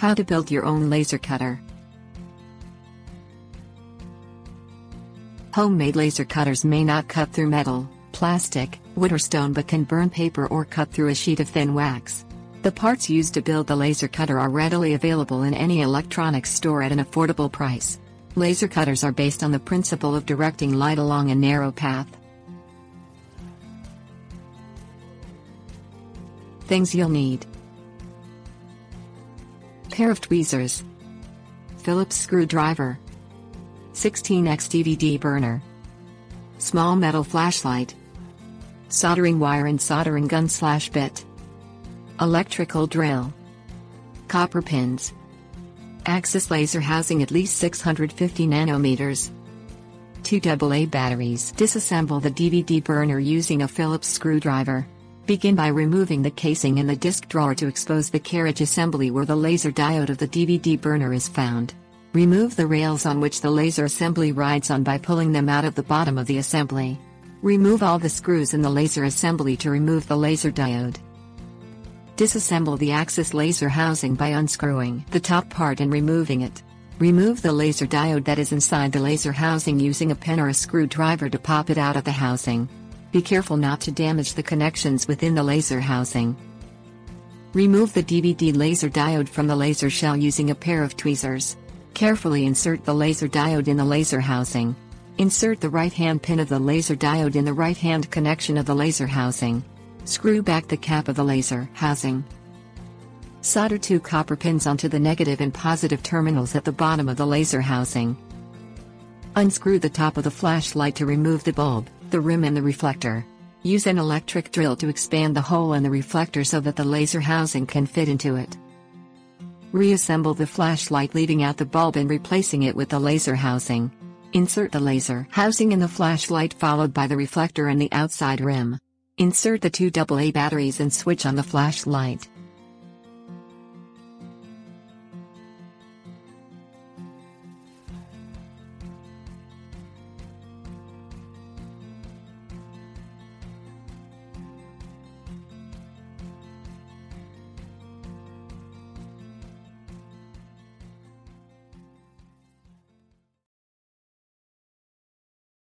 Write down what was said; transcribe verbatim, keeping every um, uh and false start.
How to build your own laser cutter. Homemade laser cutters may not cut through metal, plastic, wood or stone but can burn paper or cut through a sheet of thin wax. The parts used to build the laser cutter are readily available in any electronics store at an affordable price. Laser cutters are based on the principle of directing light along a narrow path. Things you'll need: pair of tweezers, Phillips screwdriver, sixteen X D V D burner, small metal flashlight, soldering wire and soldering gun slash bit, electrical drill, copper pins, Axis laser housing at least six hundred fifty nanometers, two double A batteries. Disassemble the D V D burner using a Phillips screwdriver. Begin by removing the casing in the disc drawer to expose the carriage assembly where the laser diode of the D V D burner is found. Remove the rails on which the laser assembly rides on by pulling them out of the bottom of the assembly. Remove all the screws in the laser assembly to remove the laser diode. Disassemble the Axis laser housing by unscrewing the top part and removing it. Remove the laser diode that is inside the laser housing using a pen or a screwdriver to pop it out of the housing. Be careful not to damage the connections within the laser housing. Remove the D V D laser diode from the laser shell using a pair of tweezers. Carefully insert the laser diode in the laser housing. Insert the right-hand pin of the laser diode in the right-hand connection of the laser housing. Screw back the cap of the laser housing. Solder two copper pins onto the negative and positive terminals at the bottom of the laser housing. Unscrew the top of the flashlight to remove the bulb, the rim and the reflector. Use an electric drill to expand the hole in the reflector so that the laser housing can fit into it. Reassemble the flashlight leaving out the bulb and replacing it with the laser housing. Insert the laser housing in the flashlight followed by the reflector and the outside rim. Insert the two double A batteries and switch on the flashlight.